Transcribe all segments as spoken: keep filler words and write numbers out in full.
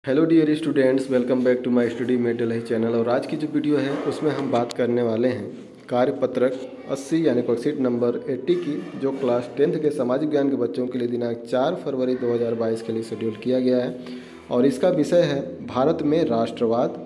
Hello dear students, welcome back to my study मेटल है channel. और आज की जो वीडियो है उसमें हम बात करने वाले हैं कार्यपत्रक अस्सी यानी वर्कशीट नंबर अस्सी की, जो क्लास टेंथ के सामाजिक ज्ञान के बच्चों के लिए दिनांक चार फरवरी दो हज़ार बाईस के लिए शेड्यूल किया गया है। और इसका विषय है भारत में राष्ट्रवाद।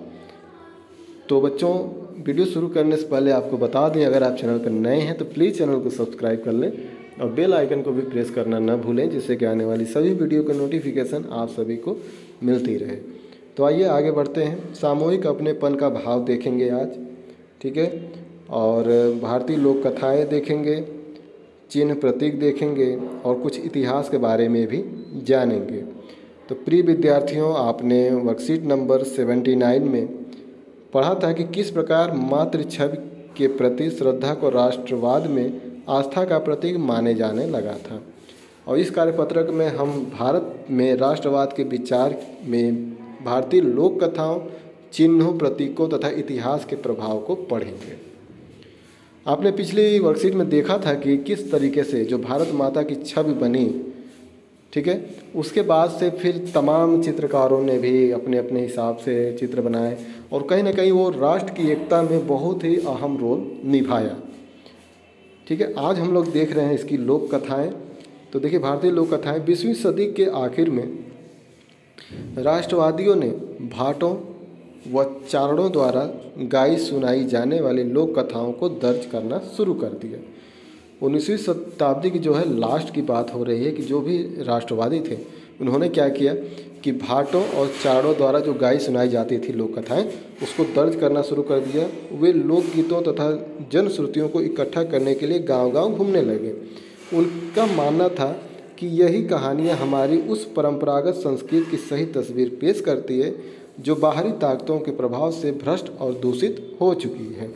तो बच्चों, वीडियो शुरू करने से पहले आपको बता दें, अगर आप चैनल पर नए हैं तो प्लीज़ चैनल को सब्सक्राइब कर लें और बेल आइकन को भी प्रेस करना न भूलें, जिससे कि आने वाली सभी वीडियो का नोटिफिकेशन आप सभी को मिलती रहे। तो आइए आगे बढ़ते हैं। सामूहिक अपनेपन का भाव देखेंगे आज, ठीक है। और भारतीय लोक कथाएँ देखेंगे, चिन्ह प्रतीक देखेंगे और कुछ इतिहास के बारे में भी जानेंगे। तो प्रिय विद्यार्थियों, आपने वर्कशीट नंबर उन्यासी में पढ़ा था कि किस प्रकार मातृ छवि के प्रति श्रद्धा को राष्ट्रवाद में आस्था का प्रतीक माने जाने लगा था। और इस कार्यपत्रक में हम भारत में राष्ट्रवाद के विचार में भारतीय लोक कथाओं, चिन्हों, प्रतीकों तथा इतिहास के प्रभाव को पढ़ेंगे। आपने पिछली वर्कशीट में देखा था कि किस तरीके से जो भारत माता की छवि बनी, ठीक है, उसके बाद से फिर तमाम चित्रकारों ने भी अपने अपने हिसाब से चित्र बनाए और कहीं ना कहीं वो राष्ट्र की एकता में बहुत ही अहम रोल निभाया, ठीक है। आज हम लोग देख रहे हैं इसकी लोक कथाएँ। तो देखिए, भारतीय लोक कथाएँ बीसवीं सदी के आखिर में राष्ट्रवादियों ने भाटों व चारणों द्वारा गाई सुनाई जाने वाली लोक कथाओं को दर्ज करना शुरू कर दिया। उन्नीसवीं शताब्दी की जो है लास्ट की बात हो रही है कि जो भी राष्ट्रवादी थे उन्होंने क्या किया कि भाटों और चारणों द्वारा जो गाई सुनाई जाती थी लोक कथाएँ, उसको दर्ज करना शुरू कर दिया। वे लोकगीतों तथा जनश्रुतियों को इकट्ठा करने के लिए गांव-गांव घूमने लगे। उनका मानना था कि यही कहानियाँ हमारी उस परंपरागत संस्कृति की सही तस्वीर पेश करती है जो बाहरी ताकतों के प्रभाव से भ्रष्ट और दूषित हो चुकी है।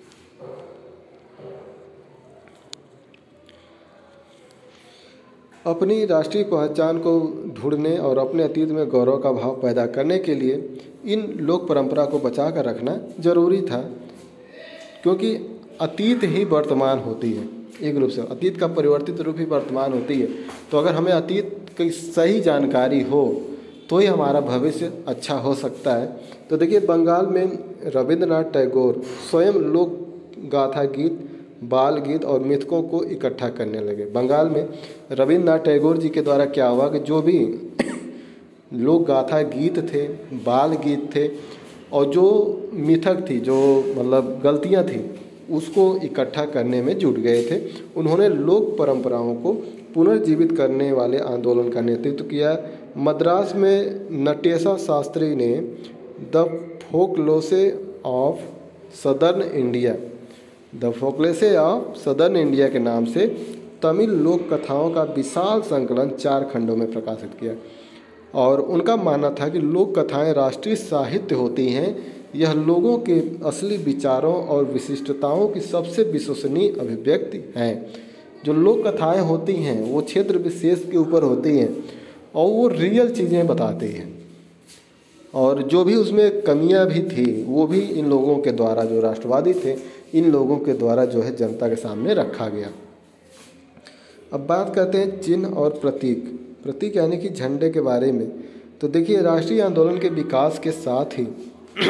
अपनी राष्ट्रीय पहचान को ढूंढने और अपने अतीत में गौरव का भाव पैदा करने के लिए इन लोक परंपरा को बचा कर रखना जरूरी था, क्योंकि अतीत ही वर्तमान होती है। एक रूप से अतीत का परिवर्तित रूप ही वर्तमान होती है। तो अगर हमें अतीत की सही जानकारी हो तो ही हमारा भविष्य अच्छा हो सकता है। तो देखिए, बंगाल में रविंद्रनाथ टैगोर स्वयं लोक गाथा गीत, बाल गीत और मिथकों को इकट्ठा करने लगे। बंगाल में रविंद्रनाथ टैगोर जी के द्वारा क्या हुआ कि जो भी लोक गाथा गीत थे, बाल गीत थे और जो मिथक थी, जो मतलब गलतियाँ थी, उसको इकट्ठा करने में जुट गए थे। उन्होंने लोक परंपराओं को पुनर्जीवित करने वाले आंदोलन का नेतृत्व किया। मद्रास में नटेशा शास्त्री ने the folklores of southern India the folklores of southern India के नाम से तमिल लोक कथाओं का विशाल संकलन चार खंडों में प्रकाशित किया। और उनका मानना था कि लोक कथाएँ राष्ट्रीय साहित्य होती हैं। यह लोगों के असली विचारों और विशिष्टताओं की सबसे विश्वसनीय अभिव्यक्ति हैं। जो लोक कथाएँ होती हैं वो क्षेत्र विशेष के ऊपर होती हैं और वो रियल चीज़ें बताती हैं। और जो भी उसमें कमियां भी थी वो भी इन लोगों के द्वारा, जो राष्ट्रवादी थे, इन लोगों के द्वारा जो है जनता के सामने रखा गया। अब बात करते हैं चिन्ह और प्रतीक प्रतीक यानी कि झंडे के बारे में। तो देखिए, राष्ट्रीय आंदोलन के विकास के साथ ही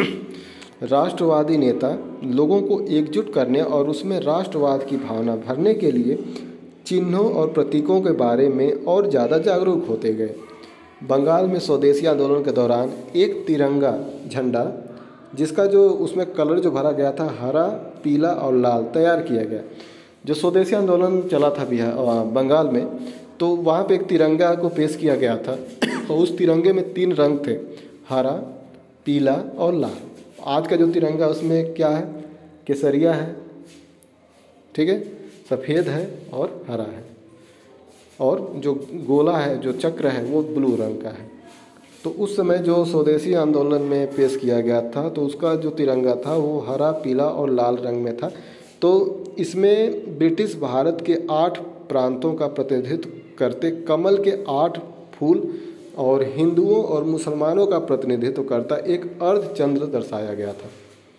राष्ट्रवादी नेता लोगों को एकजुट करने और उसमें राष्ट्रवाद की भावना भरने के लिए चिन्हों और प्रतीकों के बारे में और ज़्यादा जागरूक होते गए। बंगाल में स्वदेशी आंदोलन के दौरान एक तिरंगा झंडा, जिसका जो उसमें कलर जो भरा गया था हरा, पीला और लाल, तैयार किया गया। जो स्वदेशी आंदोलन चला था बिहार बंगाल में, तो वहाँ पे एक तिरंगा को पेश किया गया था और उस तिरंगे में तीन रंग थे, हरा, पीला और लाल। आज का जो तिरंगा उसमें क्या है, केसरिया है, ठीक है, सफ़ेद है और हरा है, और जो गोला है, जो चक्र है, वो ब्लू रंग का है। तो उस समय जो स्वदेशी आंदोलन में पेश किया गया था, तो उसका जो तिरंगा था वो हरा, पीला और लाल रंग में था। तो इसमें ब्रिटिश भारत के आठ प्रांतों का प्रतिनिधित्व करते कमल के आठ फूल और हिंदुओं और मुसलमानों का प्रतिनिधित्व करता एक अर्धचंद्र दर्शाया गया था।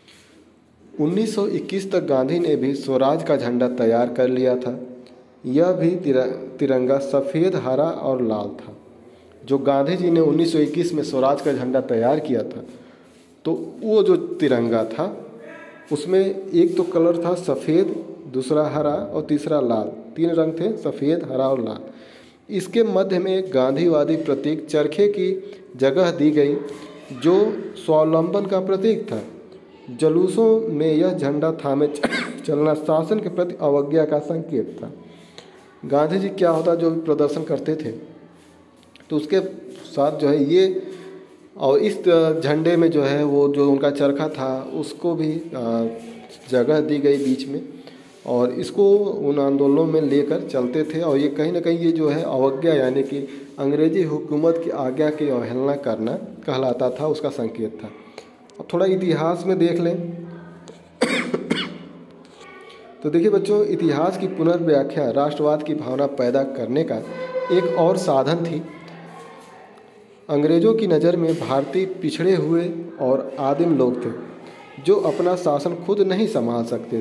उन्नीस सौ इक्कीस तक गांधी ने भी स्वराज का झंडा तैयार कर लिया था। यह भी तिरंगा सफ़ेद, हरा और लाल था। जो गांधी जी ने उन्नीस सौ इक्कीस में स्वराज का झंडा तैयार किया था, तो वो जो तिरंगा था उसमें एक तो कलर था सफ़ेद, दूसरा हरा और तीसरा लाल, तीन रंग थे, सफ़ेद, हरा और लाल। इसके मध्य में एक गांधीवादी प्रतीक चरखे की जगह दी गई जो स्वावलंबन का प्रतीक था। जुलूसों में यह झंडा थामे चलना शासन के प्रति अवज्ञा का संकेत था। गांधी जी क्या होता जो भी प्रदर्शन करते थे तो उसके साथ जो है ये, और इस झंडे में जो है वो जो उनका चरखा था उसको भी जगह दी गई बीच में, और इसको उन आंदोलनों में लेकर चलते थे। और ये कहीं ना कहीं ये जो है अवज्ञा यानी कि अंग्रेजी हुकूमत की आज्ञा की अवहेलना करना कहलाता था, उसका संकेत था। अब थोड़ा इतिहास में देख लें तो देखिए बच्चों, इतिहास की पुनर्व्याख्या राष्ट्रवाद की भावना पैदा करने का एक और साधन थी। अंग्रेज़ों की नज़र में भारतीय पिछड़े हुए और आदिम लोग थे जो अपना शासन खुद नहीं संभाल सकते।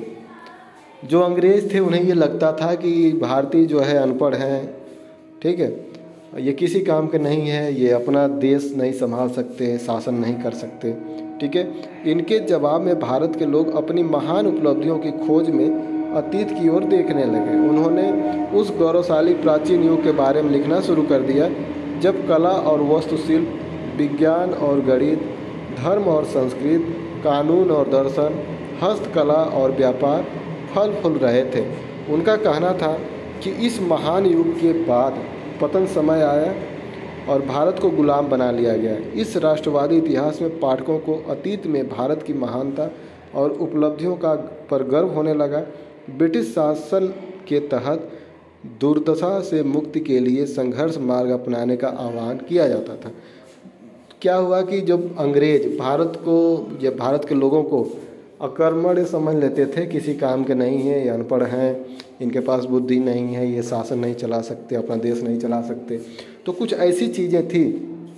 जो अंग्रेज़ थे उन्हें ये लगता था कि भारतीय जो है अनपढ़ हैं, ठीक है, ये किसी काम के नहीं है, ये अपना देश नहीं संभाल सकते, शासन नहीं कर सकते, ठीक है। इनके जवाब में भारत के लोग अपनी महान उपलब्धियों की खोज में अतीत की ओर देखने लगे। उन्होंने उस गौरवशाली प्राचीन युग के बारे में लिखना शुरू कर दिया जब कला और वास्तुशिल्प, विज्ञान और गणित, धर्म और संस्कृत, कानून और दर्शन, हस्तकला और व्यापार फल फूल रहे थे। उनका कहना था कि इस महान युग के बाद पतन समय आया और भारत को गुलाम बना लिया गया। इस राष्ट्रवादी इतिहास में पाठकों को अतीत में भारत की महानता और उपलब्धियों का पर गर्व होने लगा। ब्रिटिश शासन के तहत दुर्दशा से मुक्ति के लिए संघर्ष मार्ग अपनाने का आह्वान किया जाता था। क्या हुआ कि जब अंग्रेज भारत को या भारत के लोगों को अकर्मण्य समझ लेते थे, किसी काम के नहीं है, ये अनपढ़ हैं, इनके पास बुद्धि नहीं है, ये शासन नहीं चला सकते, अपना देश नहीं चला सकते, तो कुछ ऐसी चीज़ें थी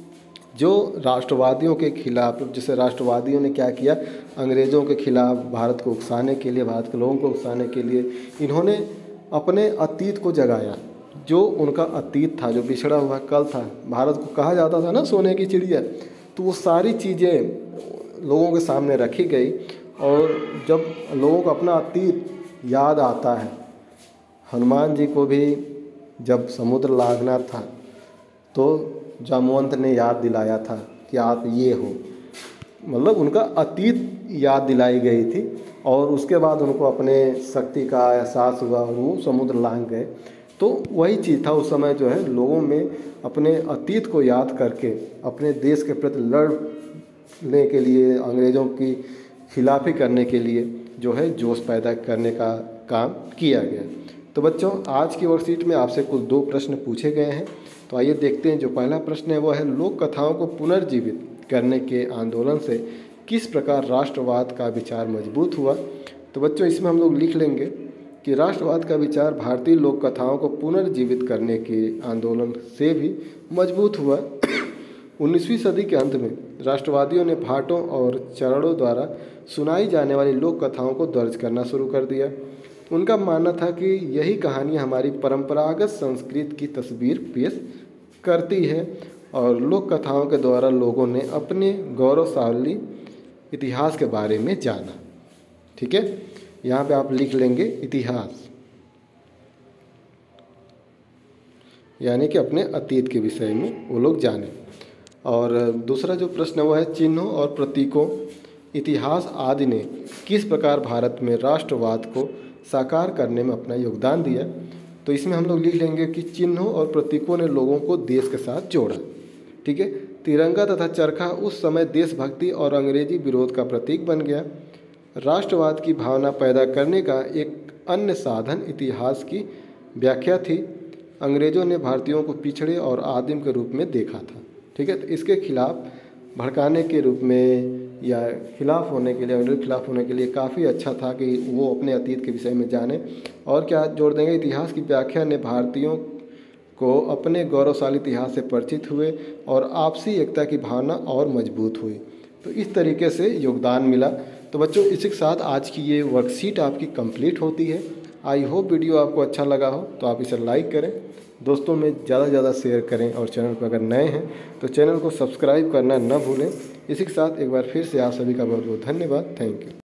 जो राष्ट्रवादियों के खिलाफ, जैसे राष्ट्रवादियों ने क्या किया, अंग्रेज़ों के खिलाफ भारत को उकसाने के लिए, भारत के लोगों को उकसाने के लिए इन्होंने अपने अतीत को जगाया। जो उनका अतीत था, जो बिछड़ा हुआ कल था, भारत को कहा जाता था ना सोने की चिड़िया, तो वो सारी चीज़ें लोगों के सामने रखी गई। और जब लोगों को अपना अतीत याद आता है, हनुमान जी को भी जब समुद्र लांघना था तो जामवंत ने याद दिलाया था कि आप ये हो, मतलब उनका अतीत याद दिलाई गई थी और उसके बाद उनको अपने शक्ति का एहसास हुआ और वो समुद्र लांघ गए। तो वही चीज़ था उस समय, जो है लोगों में अपने अतीत को याद करके अपने देश के प्रति लड़ने के लिए, अंग्रेज़ों की खिलाफी करने के लिए जो है जोश पैदा करने का काम किया गया। तो बच्चों, आज की वर्कशीट में आपसे कुल दो प्रश्न पूछे गए हैं, तो आइए देखते हैं। जो पहला प्रश्न है वो है, लोक कथाओं को पुनर्जीवित करने के आंदोलन से किस प्रकार राष्ट्रवाद का विचार मजबूत हुआ। तो बच्चों, इसमें हम लोग लिख लेंगे कि राष्ट्रवाद का विचार भारतीय लोक कथाओं को पुनर्जीवित करने के आंदोलन से भी मजबूत हुआ। उन्नीसवीं सदी के अंत में राष्ट्रवादियों ने भाटों और चरणों द्वारा सुनाई जाने वाली लोक कथाओं को दर्ज करना शुरू कर दिया। उनका मानना था कि यही कहानियाँ हमारी परंपरागत संस्कृति की तस्वीर पेश करती है और लोक कथाओं के द्वारा लोगों ने अपने गौरवशाली इतिहास के बारे में जाना। ठीक है, यहाँ पे आप लिख लेंगे इतिहास, यानी कि अपने अतीत के विषय में वो लोग जाने। और दूसरा जो प्रश्न वो है, चिन्हों और प्रतीकों, इतिहास आदि ने किस प्रकार भारत में राष्ट्रवाद को साकार करने में अपना योगदान दिया। तो इसमें हम लोग लिख लेंगे कि चिन्हों और प्रतीकों ने लोगों को देश के साथ जोड़ा। ठीक है, तिरंगा तथा चरखा उस समय देशभक्ति और अंग्रेजी विरोध का प्रतीक बन गया। राष्ट्रवाद की भावना पैदा करने का एक अन्य साधन इतिहास की व्याख्या थी। अंग्रेज़ों ने भारतीयों को पिछड़े और आदिम के रूप में देखा था। ठीक है, तो इसके खिलाफ भड़काने के रूप में या खिलाफ होने के लिए, अंग्रेज के खिलाफ होने के लिए काफ़ी अच्छा था कि वो अपने अतीत के विषय में जाने। और क्या जोड़ देंगे, इतिहास की व्याख्या ने भारतीयों को अपने गौरवशाली इतिहास से परिचित हुए और आपसी एकता की भावना और मजबूत हुई। तो इस तरीके से योगदान मिला। तो बच्चों, इसी के साथ आज की ये वर्कशीट आपकी कंप्लीट होती है। आई होप वीडियो आपको अच्छा लगा हो तो आप इसे लाइक करें दोस्तों में ज़्यादा से ज़्यादा शेयर करें और चैनल पर अगर नए हैं तो चैनल को सब्सक्राइब करना न भूलें। इसी के साथ एक बार फिर से आप सभी का बहुत बहुत धन्यवाद। Thank you.